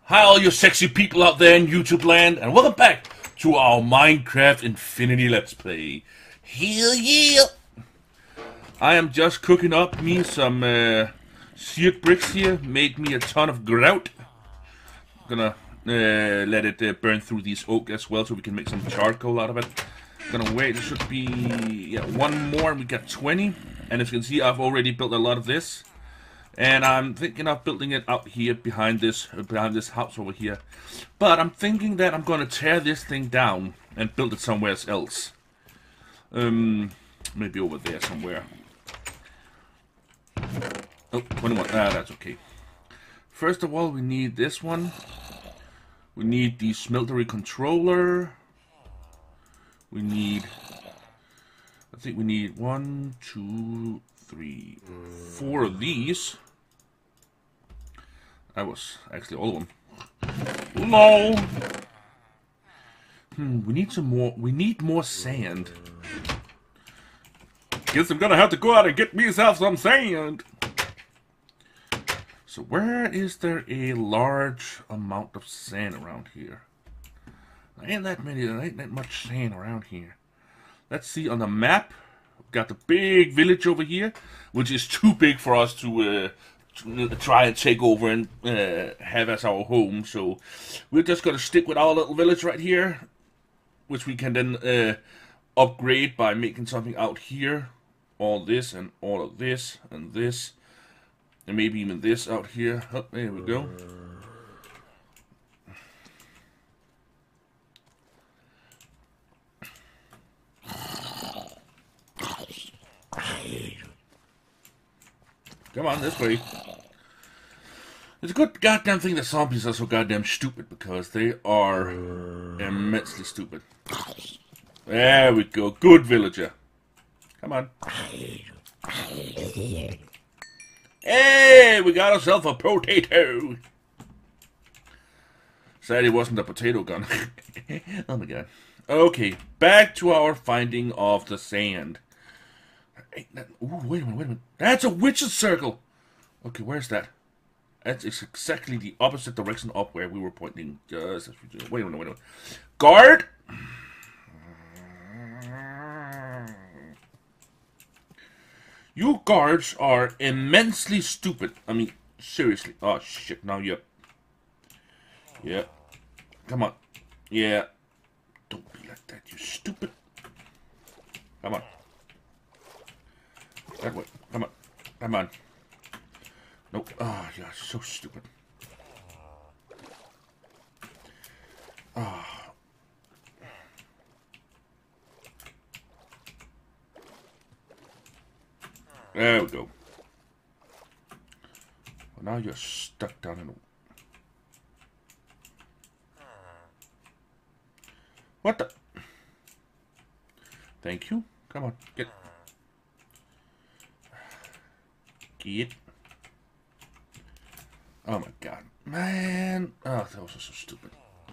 Hi all you sexy people out there in YouTube land, and welcome back to our Minecraft Infinity Let's Play. Hell yeah! I am just cooking up me some seared bricks here, made me a ton of grout. Gonna let it burn through these oak as well so we can make some charcoal out of it. Gonna wait, there should be one more and we got 20. And as you can see, I've already built a lot of this. And I'm thinking of building it out here behind this house over here. But I'm thinking that I'm going to tear this thing down and build it somewhere else. Maybe over there somewhere. Oh, 21. Ah, that's okay. First of all, we need this one. We need the smeltery controller. We need... I think we need 1, 2, 3, 4 of these. That was actually all of them. LOL! We need some more. We need more sand. Guess I'm gonna have to go out and get myself some sand. So where is there a large amount of sand around here? There ain't that many. There ain't that much sand around here. Let's see on the map. We've got the big village over here, which is too big for us to try and take over and have as our home. So we're just gonna stick with our little village right here, which we can then upgrade by making something out here. All this and all of this and this, and maybe even this out here. Oh, there we go. Come on, this way. It's a good goddamn thing that zombies are so goddamn stupid, because they are immensely stupid. There we go. Good villager. Come on. Hey, we got ourselves a potato. Sad it wasn't a potato gun. Oh my god. Okay, back to our finding of the sand. Ooh, wait a minute. That's a witch's circle. Okay, where's that? That's exactly the opposite direction up where we were pointing. Just as we do. Wait a minute. Guard! You guards are immensely stupid. I mean, seriously. Oh, shit. Now you're... Yeah. Come on. Yeah. Don't be like that, you stupid. Come on. That way. Come on. Come on. Nope. Oh, you're so stupid. Oh. There we go. Well, now you're stuck down in the... What the... Thank you. Come on. Get... Get. Oh my god. Man. Oh, that was so stupid.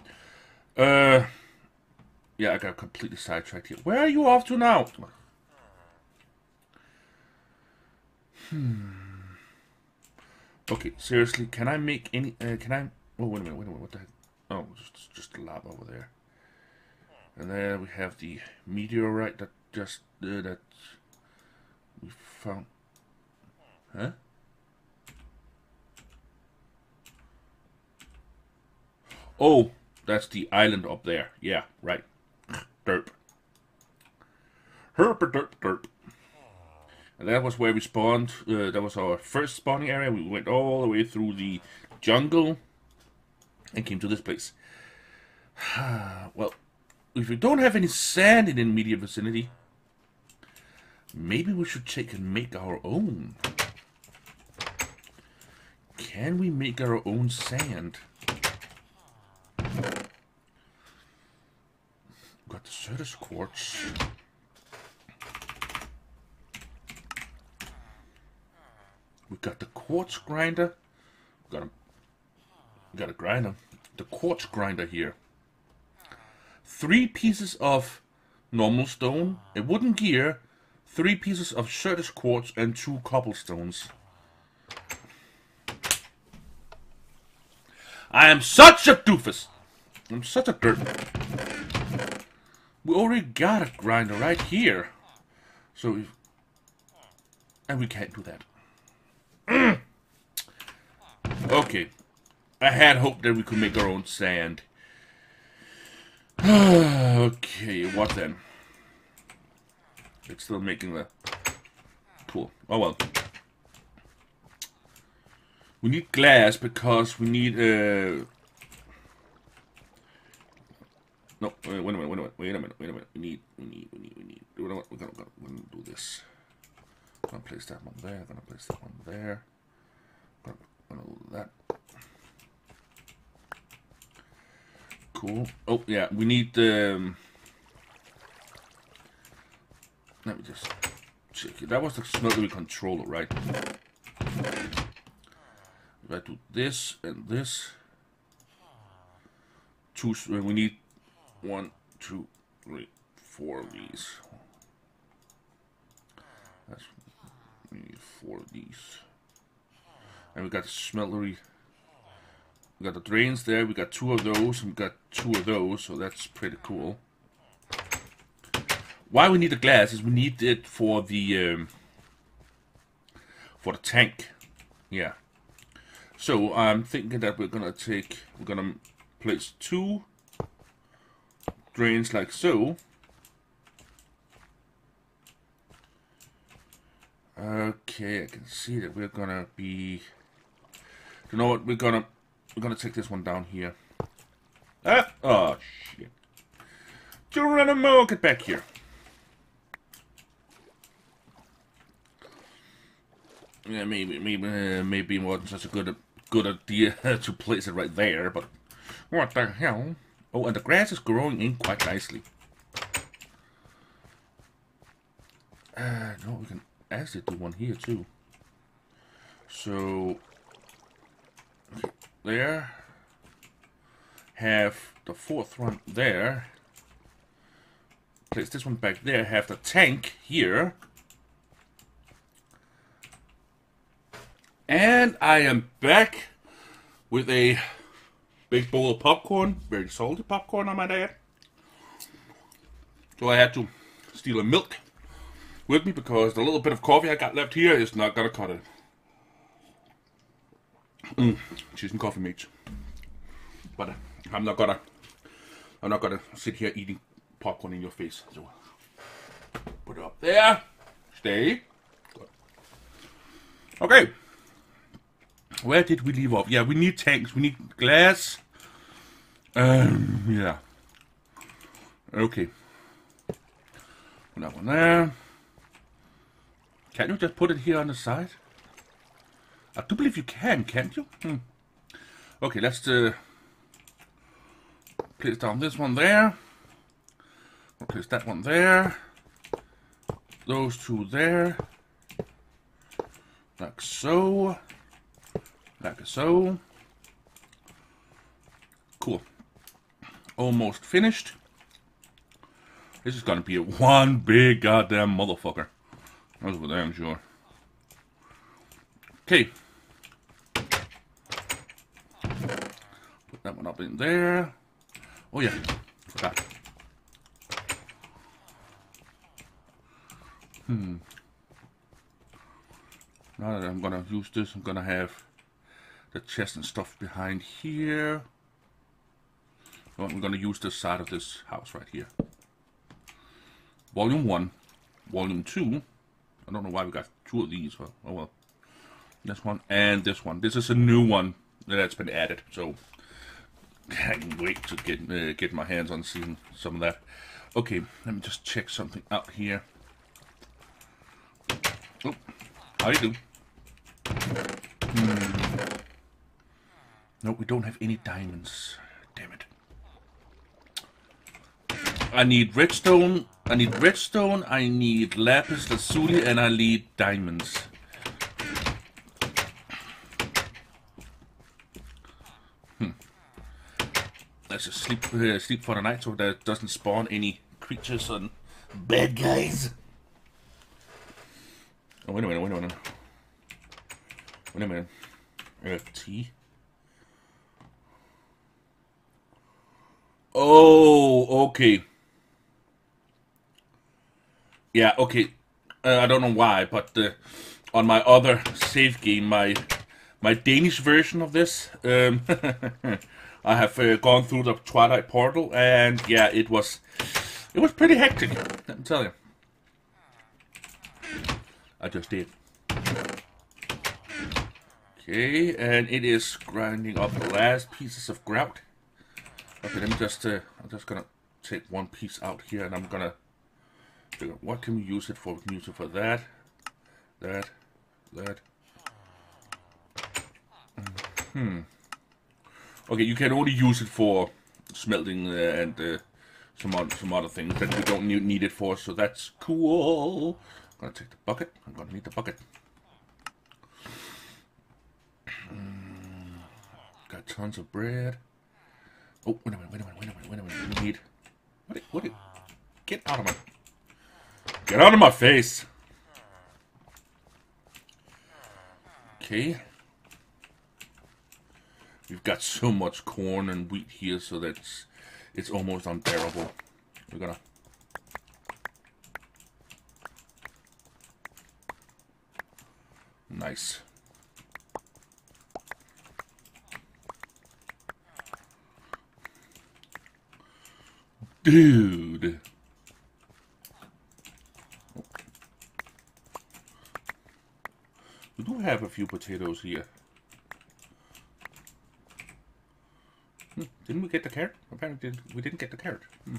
Yeah, I got completely sidetracked here. Where are you off to now? Okay, seriously, can I make any, can I... Oh, wait a minute, what the heck? Oh, just a lava over there. And there we have the meteorite that just, that we found. Huh? Oh, that's the island up there. Yeah, right. Derp. Derp. And that was where we spawned. That was our first spawning area. We went all the way through the jungle and came to this place. Well, if we don't have any sand in the immediate vicinity, maybe we should take and make our own. Can we make our own sand? Got the Certus quartz. We got the quartz grinder. We got a grinder. The quartz grinder here. 3 pieces of normal stone, a wooden gear, 3 pieces of Certus quartz, and 2 cobblestones. I am such a doofus. I'm such a dirt. We already got a grinder right here. So, and we can't do that. Okay. I had hoped that we could make our own sand. Okay, what then? It's still making the... Cool. Oh well. We need glass because we need no, wait a minute. We need. We're gonna do this. I'm gonna place that one there. I'm gonna place that one there. I'm gonna do that. Cool. Oh yeah, we need. Let me just check it. That was the smeltery controller, right? If I do this and this, we need 1, 2, 3, 4 of these. We need 4 of these. And we got the smeltery. We got the drains there. We got 2 of those, and we got 2 of those. So that's pretty cool. Why we need the glass is we need it for the tank. Yeah. So I'm thinking that we're gonna place 2 drains like so. Okay, I can see that we're gonna be. You know what? We're gonna take this one down here. Ah! Oh shit! Geronimo, get back here. Yeah, maybe it wasn't such a good idea to place it right there, but what the hell? Oh, and the grass is growing in quite nicely. No, we can actually do one here too. So, okay, there. Have the 4th one there. Place this one back there. Have the tank here. And I am back with a big bowl of popcorn. Very salty popcorn, I might add. So I had to steal a milk with me because the little bit of coffee I got left here is not gonna cut it. Cheese and coffee mates. But I'm not gonna sit here eating popcorn in your face. So put it up there. Stay. Okay. Where did we leave off? Yeah, we need tanks. We need glass. Yeah. Okay. Put that one there. Can't you just put it here on the side? I do believe you can, can't you? Okay, let's place down this one there. We'll place that one there. Those 2 there. Like so. Like so. Cool. Almost finished. This is gonna be one big goddamn motherfucker. That's for damn sure. Okay. Put that one up in there. Oh yeah, forgot. Now that I'm gonna use this, I'm gonna have the chest and stuff behind here. Oh, I'm gonna use this side of this house right here. Volume 1, Volume 2. I don't know why we got 2 of these. Oh well. This one and this one. This is a new one that's been added, so I can wait to get my hands on seeing some of that. Okay, let me just check something out here. Oh, how you do? No, we don't have any diamonds. Damn it. I need redstone. I need lapis lazuli, and I need diamonds. Let's just sleep for the night so that it doesn't spawn any creatures and bad guys. Oh, wait a minute. Tea. Oh, okay. Yeah, okay. I don't know why, but on my other save game, my Danish version of this, I have gone through the Twilight portal, and yeah, it was pretty hectic. Let me tell you. I just did. Okay, and it is grinding up the last pieces of grout. Okay, let me just I'm just gonna take one piece out here, and I'm gonna figure out what can we use it for. We can use it for that. Okay, you can only use it for smelting and some other things that we don't need it for, so that's cool. I'm gonna take the bucket. I'm gonna need the bucket. Got tons of bread. Oh, wait a minute. We need... What? Get out of my face. Okay. We've got so much corn and wheat here, so it's almost unbearable. We're gonna... Nice. Dude. We do have a few potatoes here. Didn't we get the carrot? Apparently we didn't get the carrot.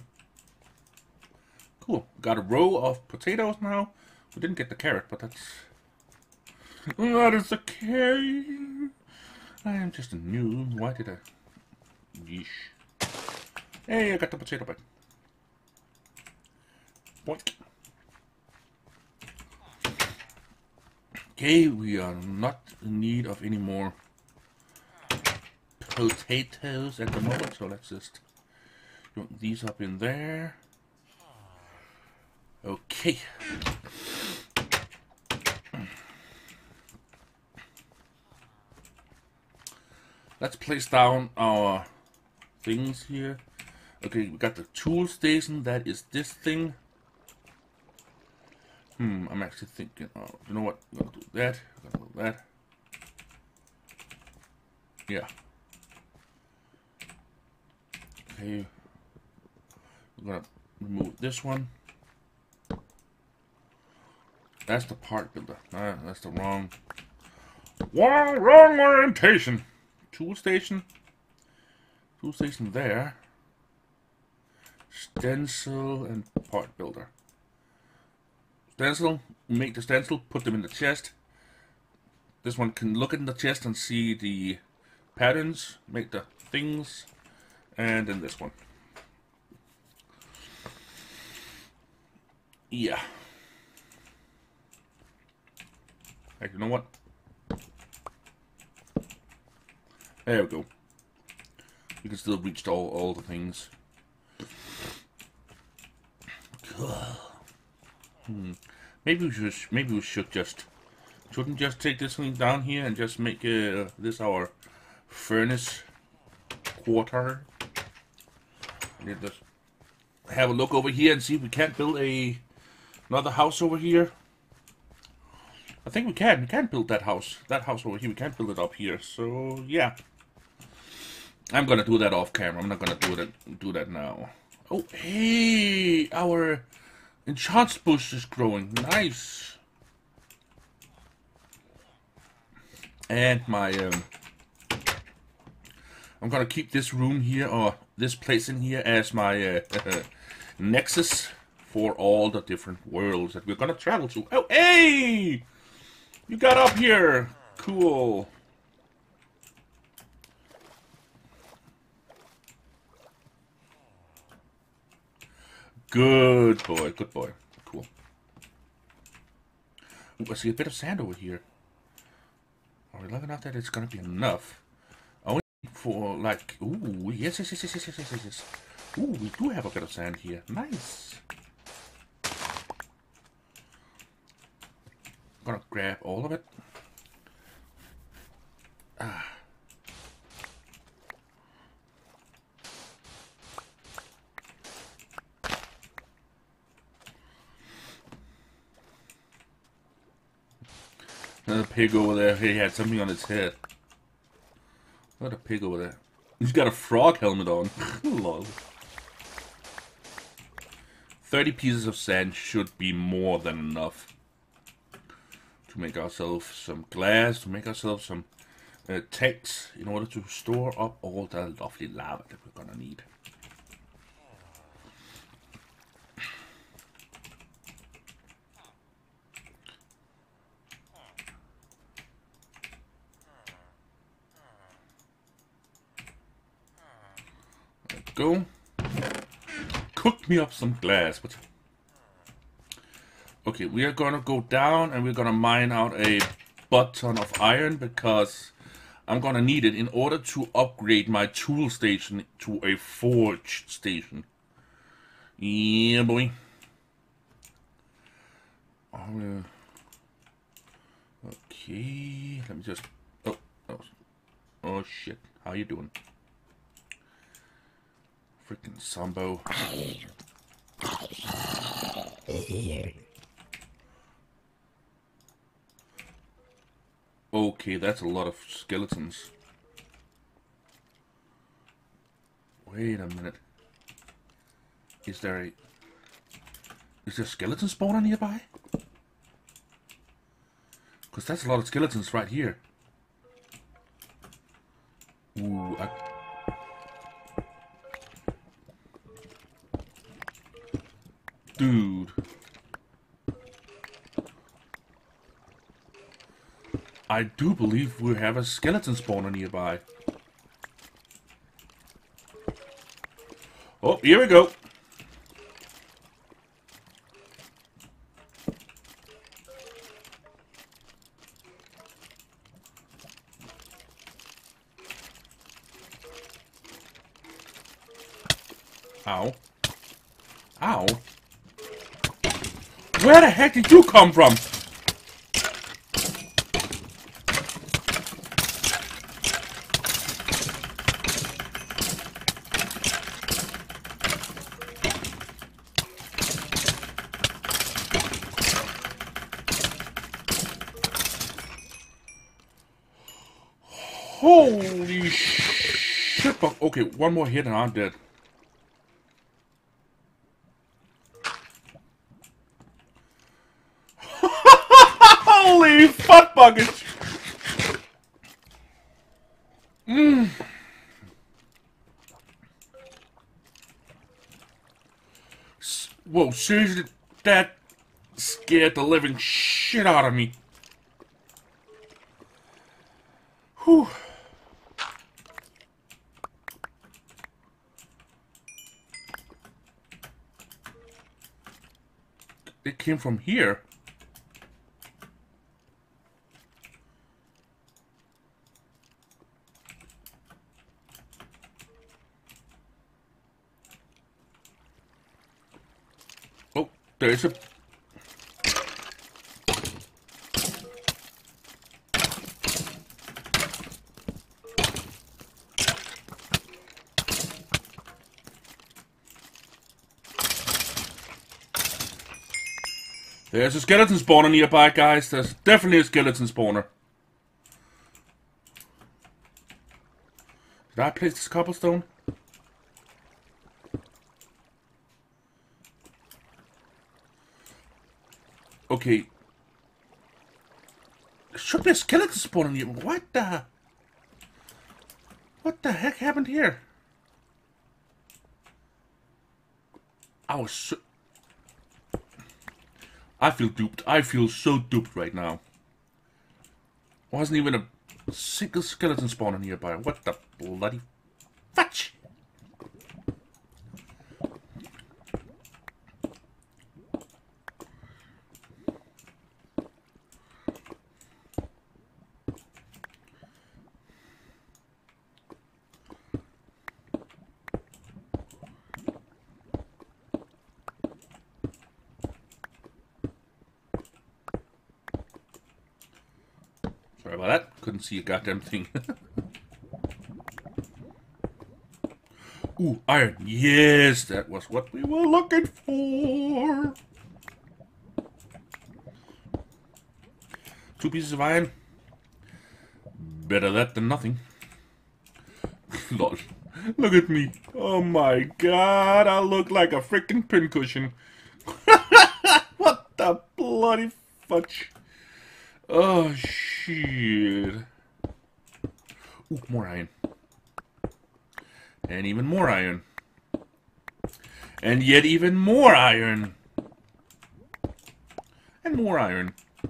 Cool. Got a row of potatoes now. We didn't get the carrot, but that's... That is okay. I am just a noob. Why did I... Yeesh. Hey, I got the potato back. Boink. Okay, we are not in need of any more potatoes at the moment, so let's just put these up in there. Okay. Let's place down our things here. Okay, we got the tool station. That is this thing. I'm actually thinking, oh, you know what? I'm gonna do that. I'm gonna do that. Yeah. Okay. We're gonna remove this one. That's the part builder. That's the wrong orientation. Tool station. Tool station there. Stencil and part builder. Stencil, make the stencil, put them in the chest. This one can look in the chest and see the patterns, make the things, and then this one. Yeah. Hey, you know what? There we go. You can still reach all the things. Maybe we should shouldn't just take this thing down here and just make this our furnace quarter. Let's have a look over here and see if we can't build another house over here. I think we can. We can build that house. That house over here. We can't build it up here. So yeah, I'm gonna do that off camera. I'm not gonna do that now. Oh, hey, our enchant bush is growing. Nice. And my I'm gonna keep this room here, or this place in here, as my nexus for all the different worlds that we're gonna travel to. Oh, hey! You got up here. Cool. Good boy, good boy. Cool. Ooh, I see a bit of sand over here. Are we looking at that? It's gonna be enough. Only for like, ooh, yes. Ooh, we do have a bit of sand here. Nice. I'm gonna grab all of it. Another pig over there. He had something on his head. What a pig over there. He's got a frog helmet on. Lol. 30 pieces of sand should be more than enough to make ourselves some glass, to make ourselves some tanks in order to store up all the lovely lava that we're gonna need. There we go. Cook me up some glass. Okay, we are gonna go down and we're gonna mine out a butt ton of iron because I'm gonna need it in order to upgrade my tool station to a forge station. Yeah, boy. Okay, let me just. Oh shit! How you doing? Freaking Sambo. Okay, that's a lot of skeletons. Wait a minute. Is there a skeleton spawner nearby? Because that's a lot of skeletons right here. Ooh, dude. I do believe we have a skeleton spawner nearby. Oh, here we go. Ow. Ow. Where the heck did you come from? Holy shit. Okay, one more hit and I'm dead. Holy fuck buckets! Whoa, seriously, that scared the living shit out of me. Whew. It came from here. Oh, there's a... There's a skeleton spawner nearby, guys. There's definitely a skeleton spawner. Did I place this cobblestone? Okay. There should be a skeleton spawner near. What the heck happened here? I feel duped. I feel so duped right now. Wasn't even a single skeleton spawner nearby. What the bloody fudge? Sorry about that. Couldn't see a goddamn thing. Ooh, iron. Yes, that was what we were looking for. 2 pieces of iron. Better that than nothing. Lol. Look at me. Oh my god, I look like a freaking pincushion. What the bloody fudge. Oh shit. Ooh, more iron. And even more iron. And yet even more iron. And more iron.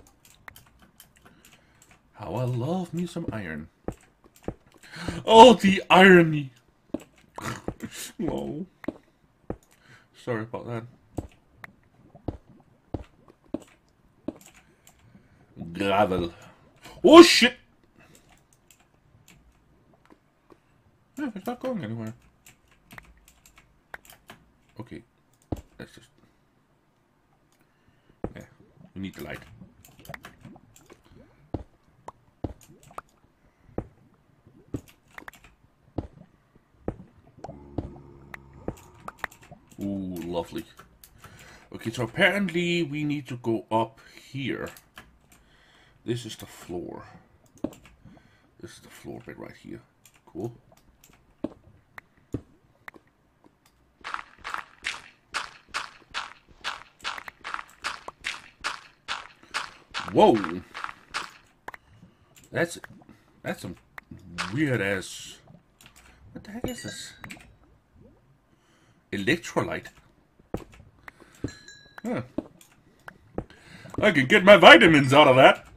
How I love me some iron. Oh, the irony. Oh. Sorry about that. Gravel. Oh shit! Yeah, it's not going anywhere. Okay. Let's just... Yeah, we need the light. Ooh, lovely. Okay, so apparently we need to go up here. This is the floor. This is the floor bit right here. Cool. Whoa! That's some weird ass... What the heck is this? Electrolyte. Huh. I can get my vitamins out of that.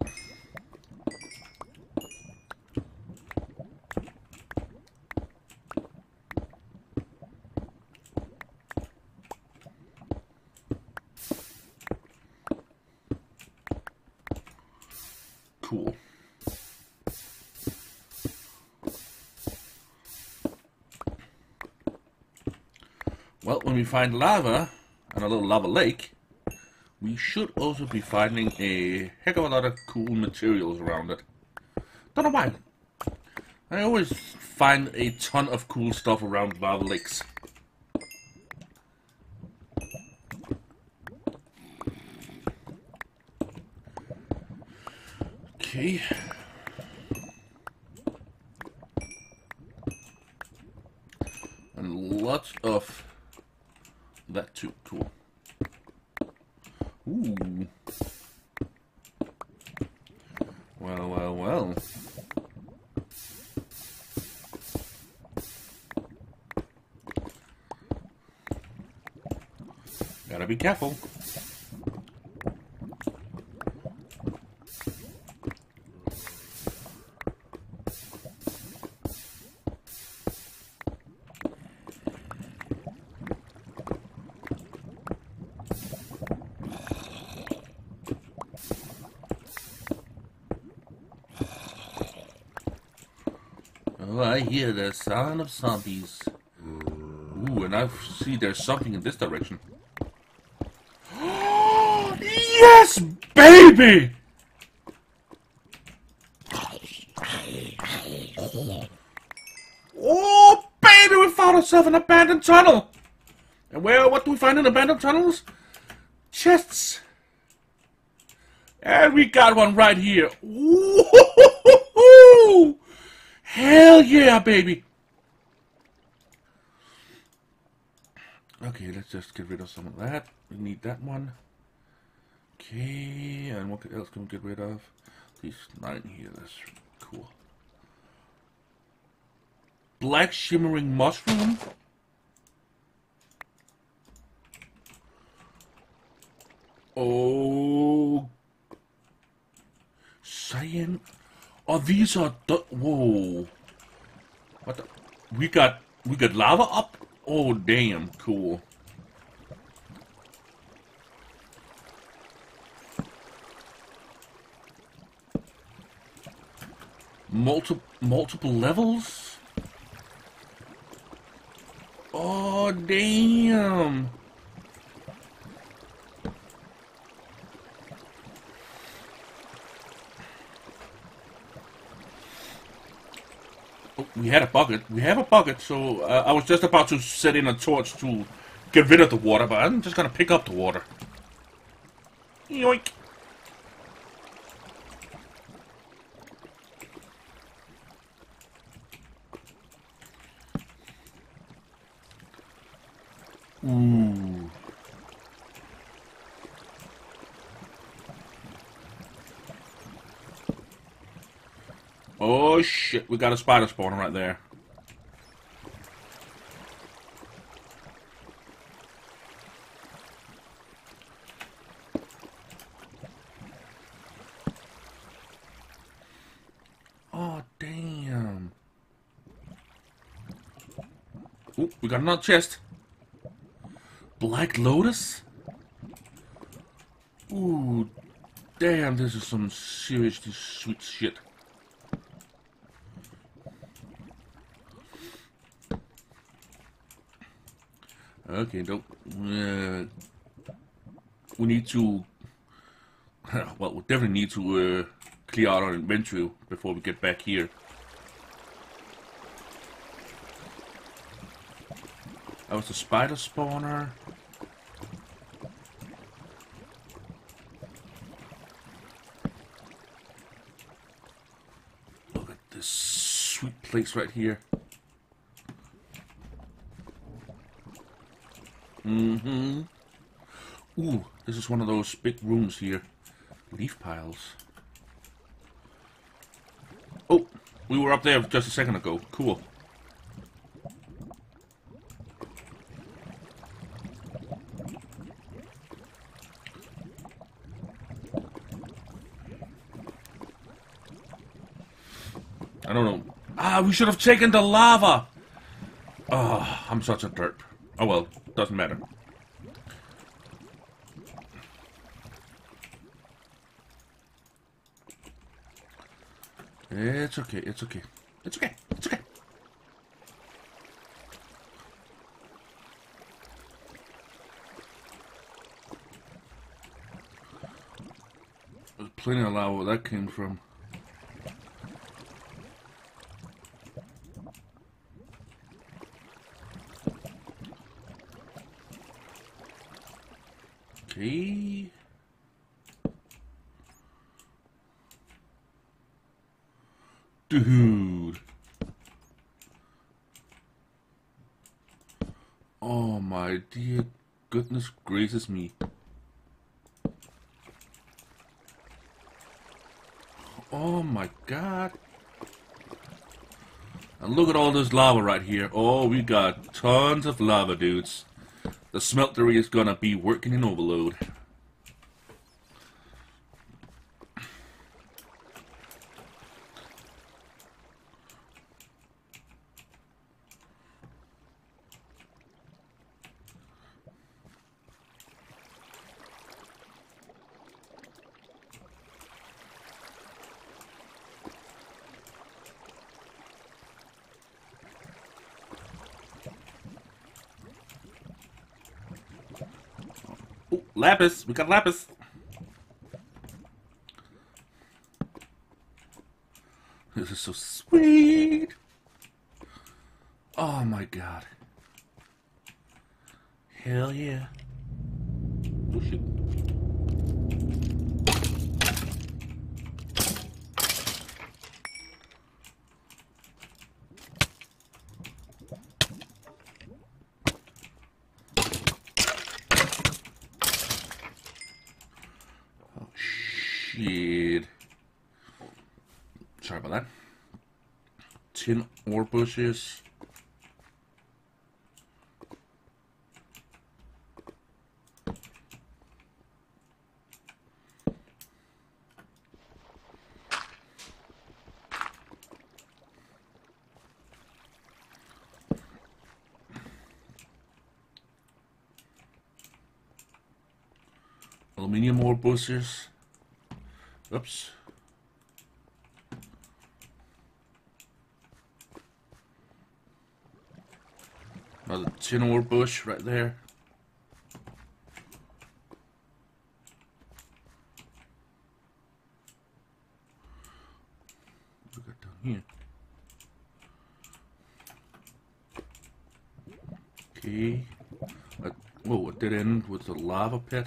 Cool. Well, when we find lava and a little lava lake, we should also be finding a heck of a lot of cool materials around it. Don't know why. I always find a ton of cool stuff around lava lakes. Okay. And lots of that too. Cool. Ooh. Well, well, well. Gotta be careful. Oh, I hear the sound of zombies. Ooh, and I see there's something in this direction. Yes, baby! Oh, baby, we found ourselves an abandoned tunnel! And what do we find in abandoned tunnels? Chests! And we got one right here. Ooh! Hell yeah, baby! Okay, let's just get rid of some of that. We need that one. Okay, and what else can we get rid of? These 9 here, that's cool. Black shimmering mushroom. Oh, cyan. Oh, these are whoa. What the? We got lava up. Oh, damn, cool. Multiple levels. Oh, damn. Oh, we had a bucket. We have a bucket, so I was just about to set in a torch to get rid of the water, but I'm just gonna pick up the water. Yoink. Oh shit, we got a spider spawner right there. Oh, damn. Ooh, we got another chest. Black Lotus? Ooh, damn, this is some seriously sweet shit. Okay, don't. We need to. Well, we definitely need to clear out our inventory before we get back here. That was the spider spawner. Look at this sweet place right here. Mm-hmm. Ooh, this is one of those big rooms here. Leaf piles. Oh, we were up there just a second ago. Cool. I don't know. Ah, we should have taken the lava. Oh, I'm such a derp. Oh well, doesn't matter. It's okay, it's okay. It's okay, it's okay. There's plenty of lava where that came from. Okay. Dude. Oh my dear goodness gracious me. Oh my god. And look at all this lava right here. Oh, we got tons of lava, dudes. The smeltery is gonna be working in overload. Oh, lapis! We got lapis! This is so sweet! Oh my god. Hell yeah. Oh shit. Shit. Sorry about that. Tin ore bushes. Aluminium ore bushes. Oops. Another tin ore bush right there. What we got down here? Okay. Whoa, it did end with the lava pit.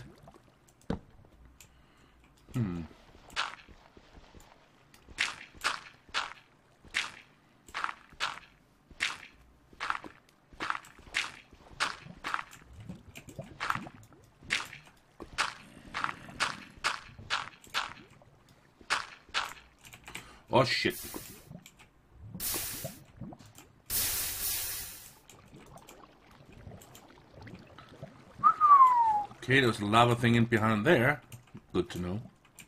Oh shit. Okay, there's a lava thing in behind there. Good to know.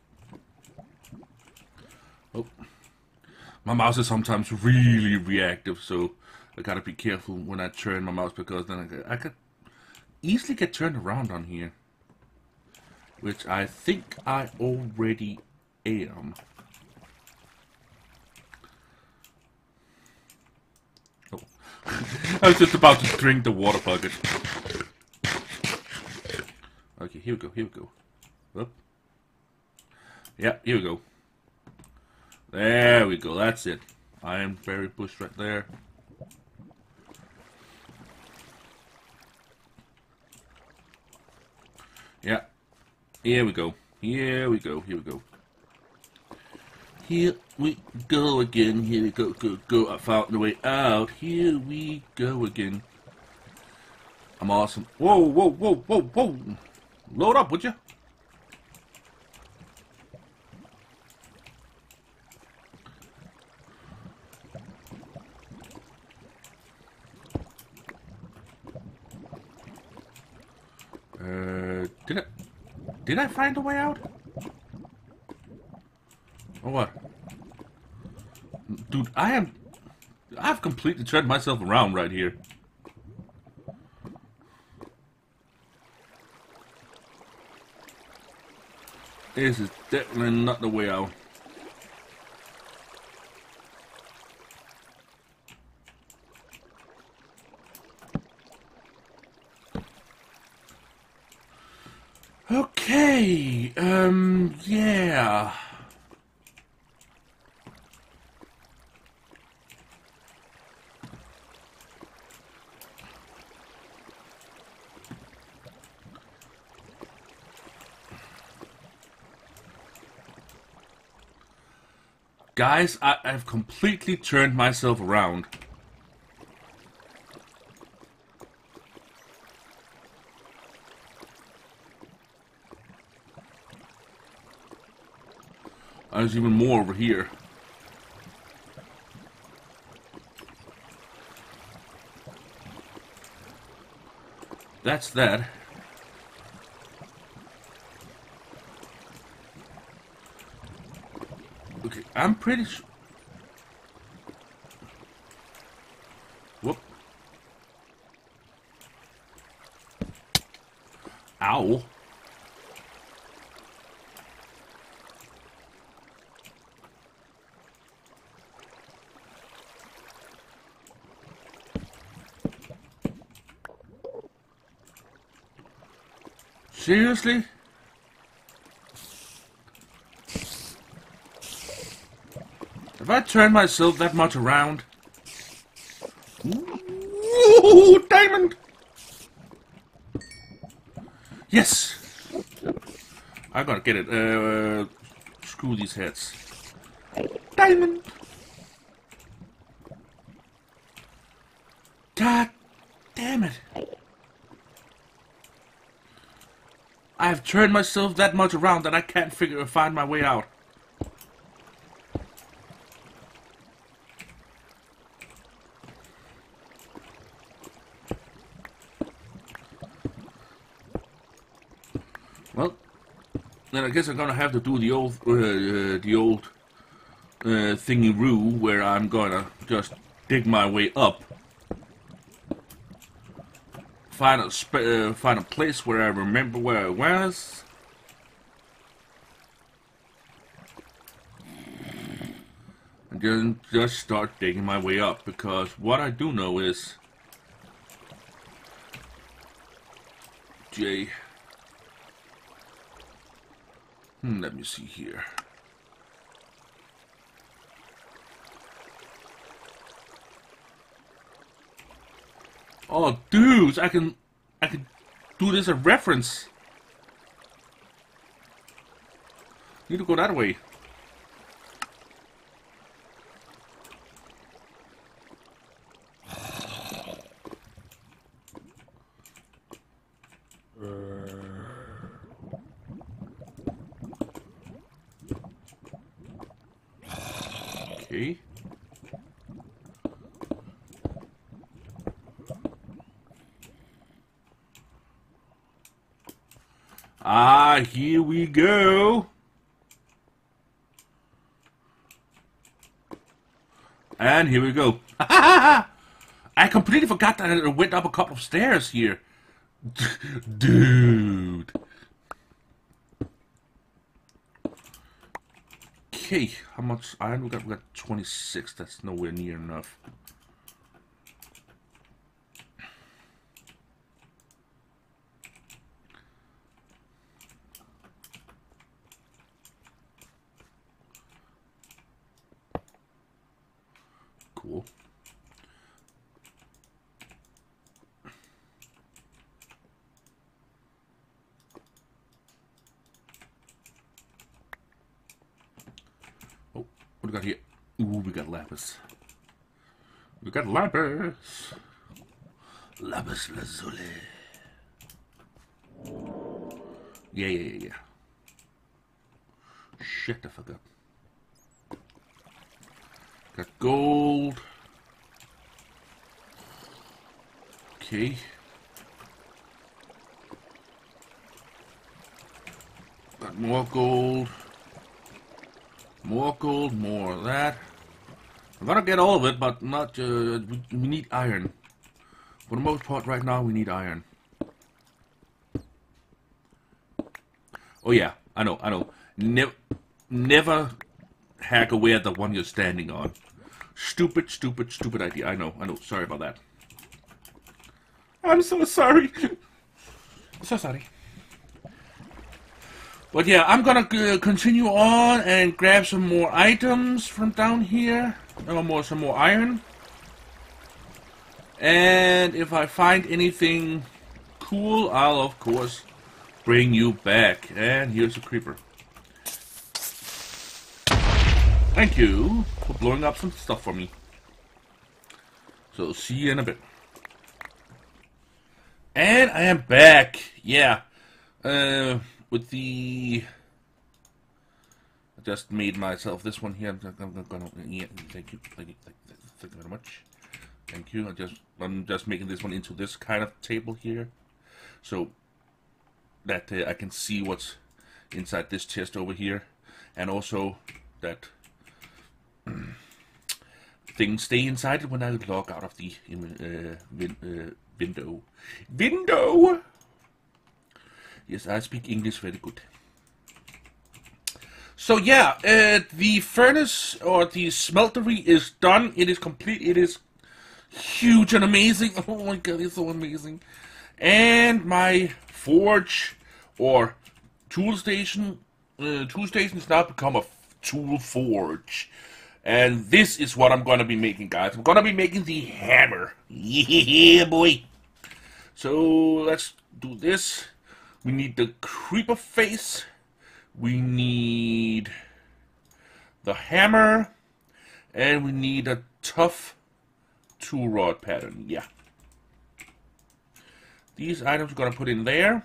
Oh. My mouse is sometimes really reactive, so I gotta be careful when I turn my mouse, because then I could easily get turned around on here. Which I think I already am. Oh. I was just about to drink the water bucket. Okay, here we go, here we go. Up. Yeah, here we go. There we go, that's it. Iron berry bush right there. Yeah. Here we go. Here we go. Here we go. Here we go again. Here we go, go. I found the way out. Here we go again. I'm awesome. Whoa, whoa, whoa, whoa, whoa. Load up, would you? Did I find a way out? Or what? Dude, I've completely turned myself around right here. This is definitely not the way out. Okay, yeah. Guys, I've completely turned myself around. There's even more over here. That's that. Okay, I'm pretty sure. Whoop. Ow. Seriously? Have I turned myself that much around? Ooh, diamond! Yes! I gotta get it. Screw these heads. Diamond! God damn it! I've turned myself that much around that I can't find my way out. Well, then I guess I'm gonna have to do the old thingy-roo, where I'm gonna just dig my way up. Find a place where I remember where I was. And then just start digging my way up, because what I do know is let me see here. Oh, dudes, I can do this as reference. Need to go that way. Okay. Here we go. And here we go. I completely forgot that I went up a couple of stairs here. Dude. Okay, how much iron we got? We got 26. That's nowhere near enough. Cool. Oh, what do we got here? Ooh, we got lapis. We got lapis. Lapis lazuli. Yeah. Shit, I forgot. Got gold. Okay. Got more gold. More gold, more of that. I'm gonna get all of it, but not, we need iron. For the most part right now, we need iron. Oh yeah, I know. Never hack away at the one you're standing on. Stupid idea. I know. Sorry about that. I'm so sorry. So sorry. But yeah, I'm gonna continue on and grab some more items from down here. Some more iron. And if I find anything cool, I'll of course bring you back. And here's a creeper. Thank you for blowing up some stuff for me. So, see you in a bit. And I am back. Yeah. With the... I just made myself this one here. I'm gonna... Yeah, thank you. Thank you very much. Thank you. I'm just making this one into this kind of table here. So, that I can see what's inside this chest over here. And also, that... things stay inside when I log out of the window. Window! Yes, I speak English very good. So yeah, the furnace or the smeltery is done. It is complete. It is huge and amazing. Oh my god, it's so amazing. And my forge or tool station has now become a tool forge. And this is what I'm going to be making, guys. I'm going to be making the hammer. Yeah, boy. So, let's do this. We need the creeper face. We need the hammer. And we need a tough tool rod pattern. Yeah. These items we're going to put in there.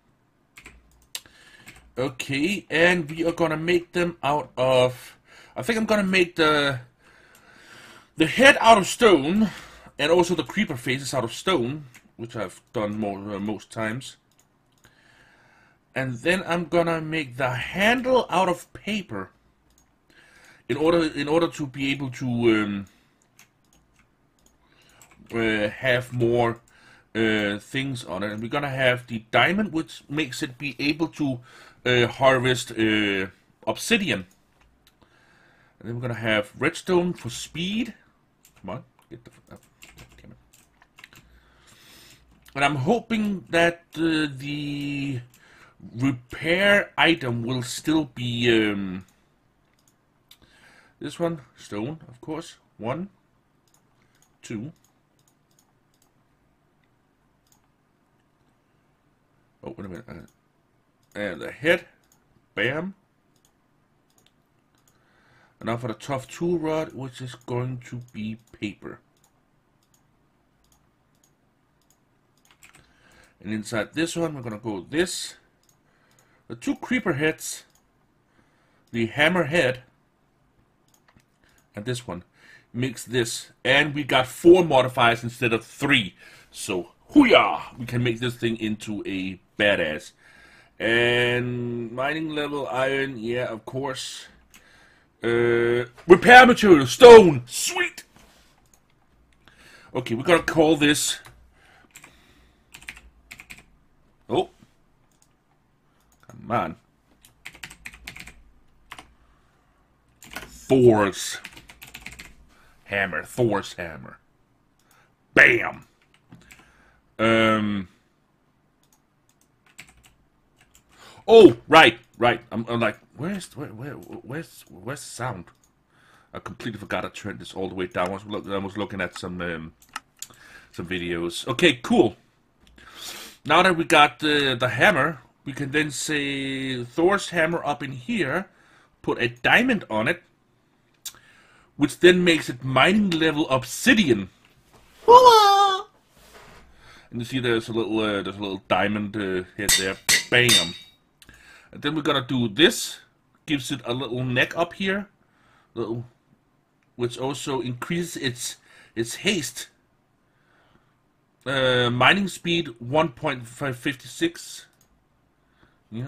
Okay, and we are going to make them out of... I think I'm gonna make the head out of stone, and also the creeper faces out of stone, which I've done most times. And then I'm gonna make the handle out of paper, in order to be able to have more things on it. And we're gonna have the diamond, which makes it be able to harvest obsidian. And then we're going to have redstone for speed. Come on. Get the... damn it. And I'm hoping that the repair item will still be... this one. Stone, of course. 1, 2. Oh, wait a minute. And the head. Bam. And now for the tough tool rod, which is going to be paper. And inside this one, we're going to go this. The 2 creeper heads. The hammer head. And this one. Makes this. And we got 4 modifiers instead of 3. So, hoo-yah! We can make this thing into a badass. And mining level iron, yeah, of course. Repair material, stone, sweet. Okay, we're gonna call this. Oh, come on. Thor's hammer. Thor's hammer. Bam. Oh, right. I'm like, where's the sound? I completely forgot to turn this all the way down. I was looking at some videos. Okay, cool. Now that we got the hammer, we can then say Thor's hammer up in here, put a diamond on it, which then makes it mining level obsidian. And you see there's a little diamond head there. Bam. And then we're gonna do this. Gives it a little neck up here, which also increases its haste. Mining speed 1.56. Yeah.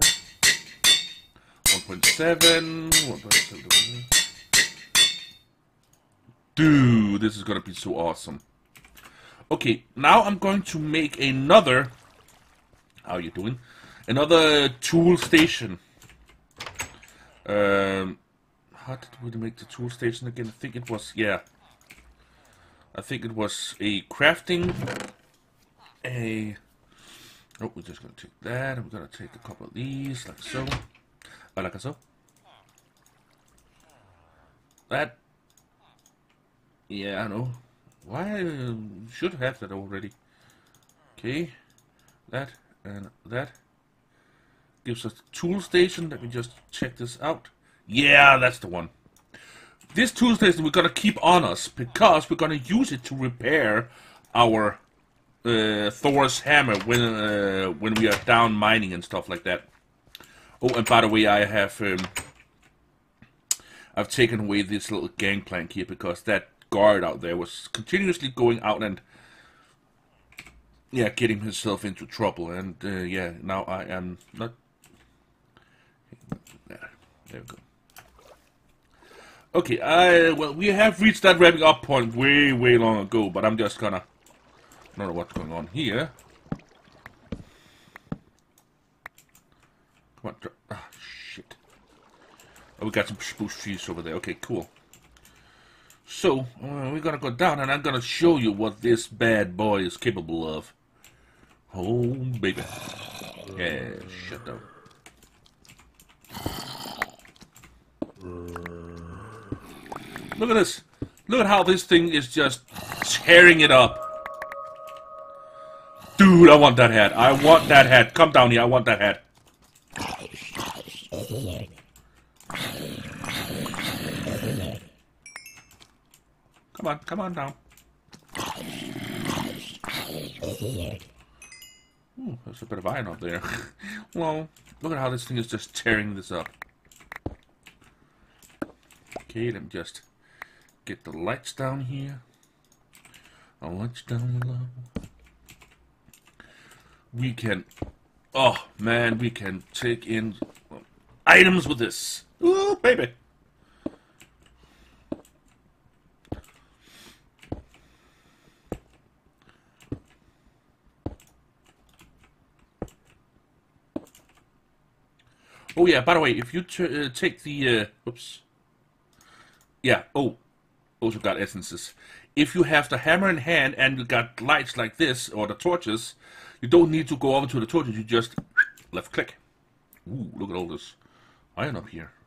1.7. 1.7. Dude, this is gonna be so awesome. Okay, now I'm going to make another. How are you doing? Another tool station. How did we make the tool station again? I think it was, yeah. I think it was a crafting. Oh, we're just gonna take that, and we're gonna take a couple of these, like so. Like so. That. Yeah, I know. Why? Should have that already. Okay. That and that. Gives us a tool station. Let me just check this out. Yeah, that's the one. This tool station we're gonna keep on us because we're gonna use it to repair our Thor's hammer when we are down mining and stuff like that. Oh, and by the way, I've taken away this little gangplank here because that guard out there was continuously going out and getting himself into trouble. And now I am not. There we go. Okay, well, we have reached that wrapping up point way long ago, but I'm just gonna. I don't know what's going on here. Come on, shit. Oh, we got some spruce trees over there. Okay, cool. So, we're gonna go down and I'm gonna show you what this bad boy is capable of. Oh, baby. Yeah, shut up. Look at this. Look at how this thing is just tearing it up. Dude, I want that hat. I want that hat. Come down here. I want that hat. Come on down. Ooh, there's a bit of iron up there. Well, look at how this thing is just tearing this up. Okay, let me just get the lights down here. The lights down below. We can, oh man, we can take in items with this. Ooh, baby. Oh yeah, by the way, if you take the, oops. Yeah, oh, also got essences. If you have the hammer in hand and you got lights like this, or the torches, you don't need to go over to the torches, you just left click. Ooh, look at all this iron up here.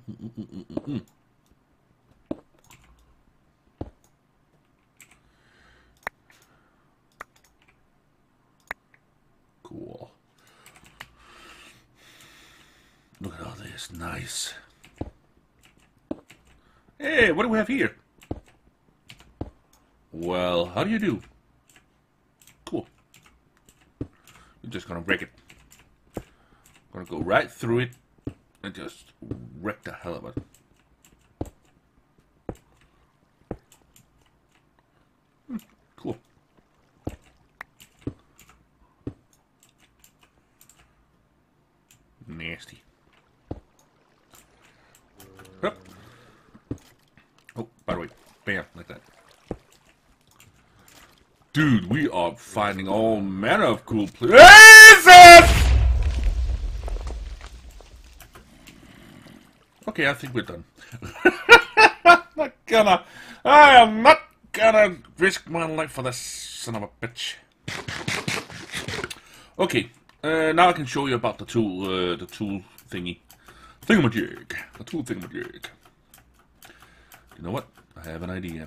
Cool. Look at all this, nice. Hey, what do we have here? Well, how do you do? Cool. You're just gonna break it. Gonna go right through it and just wreck the hell of it. Cool. Hup. Oh, by the way, bam, like that. Dude, we are finding all manner of cool places! Okay, I think we're done. I am not gonna risk my life for this son of a bitch. Okay, now I can show you about the tool thingy. Thingamajig. The tool thingamajig. You know what? I have an idea.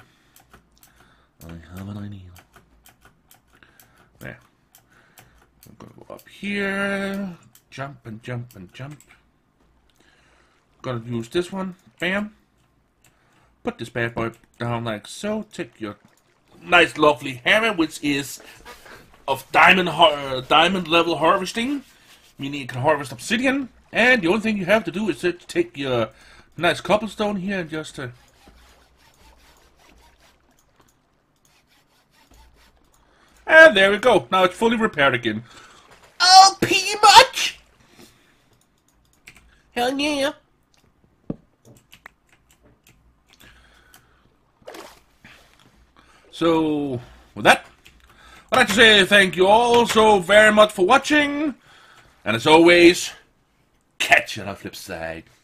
There. I'm gonna go up here. Jump and jump and jump. Gonna use this one. Bam. Put this bad boy down like so. Take your nice lovely hammer, which is of diamond level harvesting, meaning you can harvest obsidian. And the only thing you have to do is to take your nice cobblestone here and just and there we go. Now it's fully repaired again. Oh, pretty much. Hell yeah. So, with that, I'd like to say thank you all so very much for watching. And as always, catch you on the flip side.